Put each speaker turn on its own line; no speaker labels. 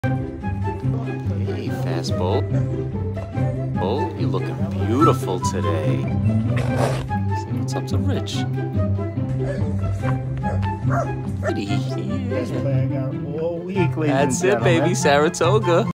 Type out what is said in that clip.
Hey, Fast Boat. Oh, you're looking beautiful today. See what's up to Rich.
Best play I got all week, ladies and
That's it,
gentlemen.
baby. Saratoga.